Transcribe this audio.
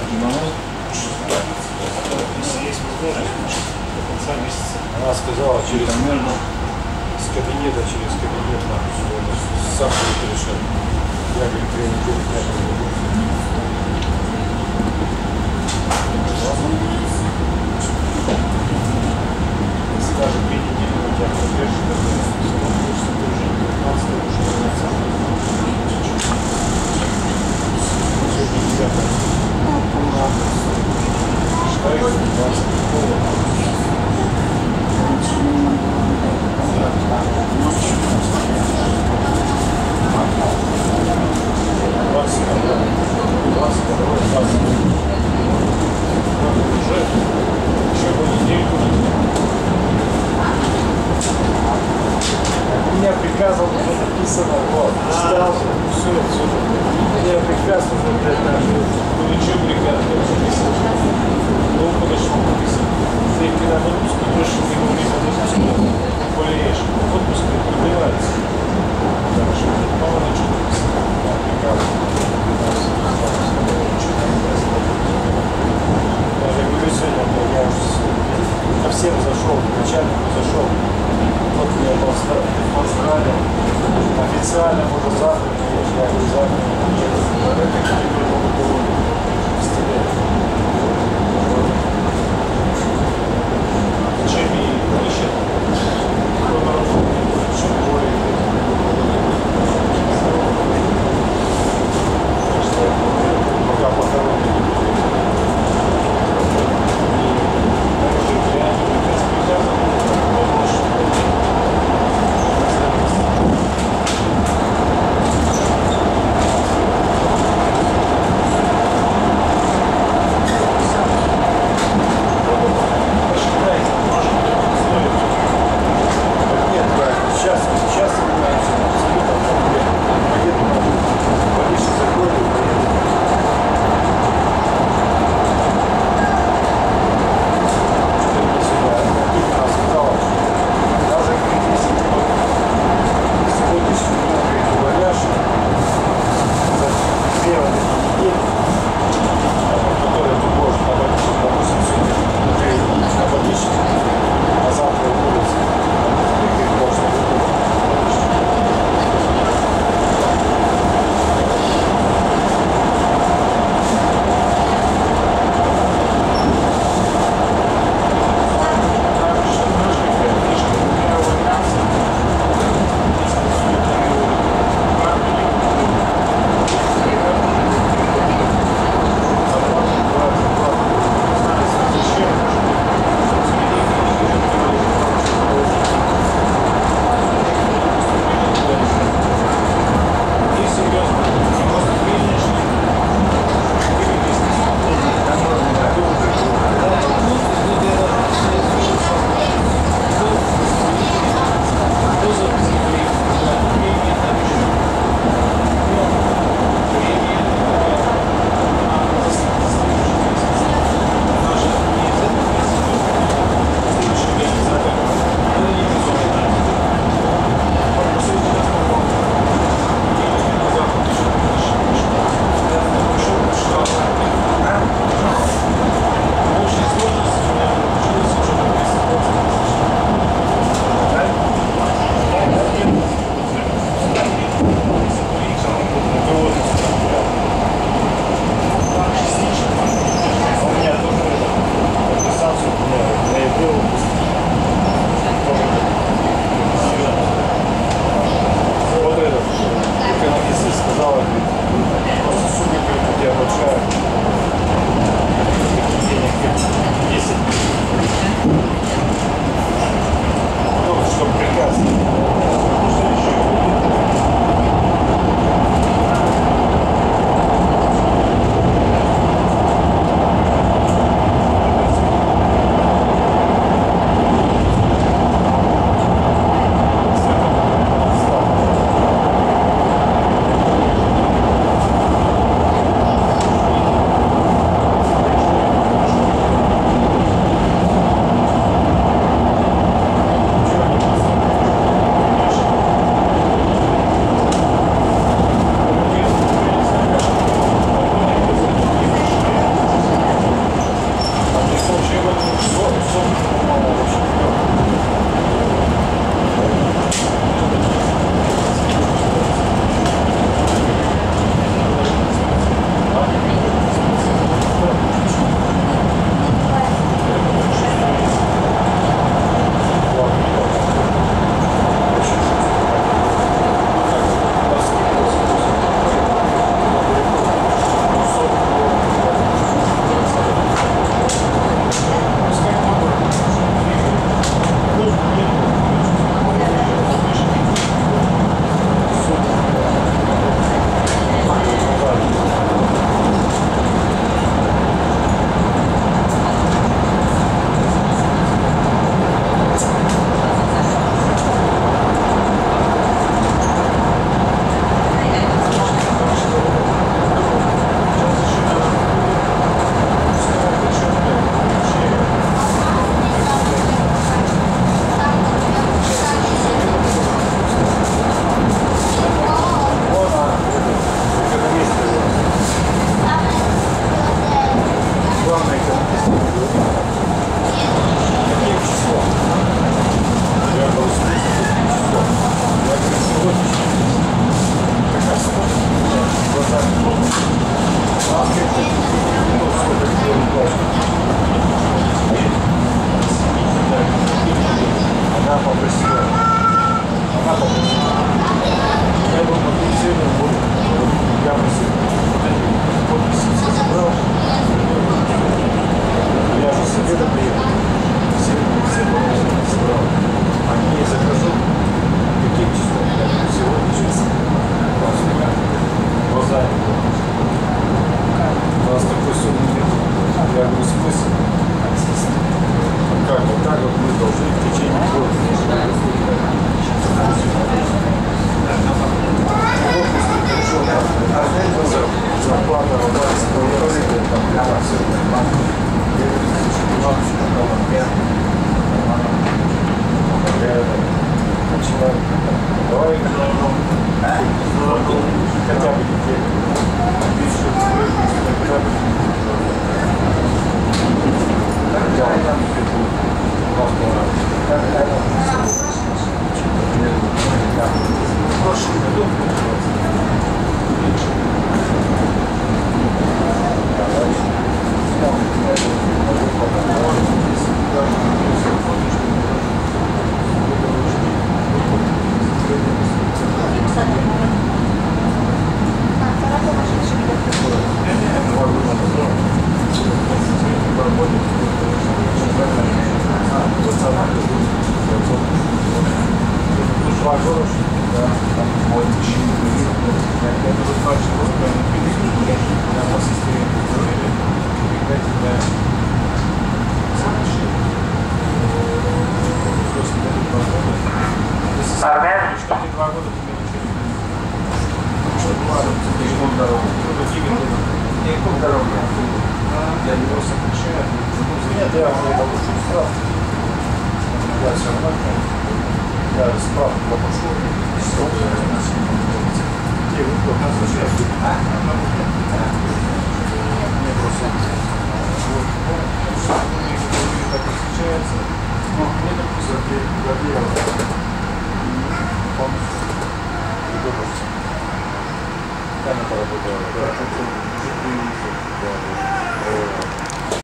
Если есть возможность, до конца месяца. Она сказала, через с кабинета, через кабинет нам сам будет решать. Я говорю, 3 недели не буду. Скажем, 2 недели у тебя поддержит, тогда все равно хочется тоже 15 уже до конца. Сегодня 9. Считаю, 20 у меня приказ уже написано, вот, читал, все. У меня приказ уже, блядь, там, ну ничего приказ, ну, подошел, написано. Ты когда в отпуск идешь, ты его не подошел, болеешь, в отпуск не пробивается. Так что, мало на что написано, приказ. Я говорю, сегодня я уже ко всем зашел, к начальнику зашел. Вот меня поздравил. Официально, может, завтра, я говорю, завтра нет. Это теперь могут довольно. Зачем и ищет? Чем более. по здоровью. Я не просто кричаю. Нет, я вам не получу справку. Я все равно, я справку попрошу. Где вы? У нас сейчас.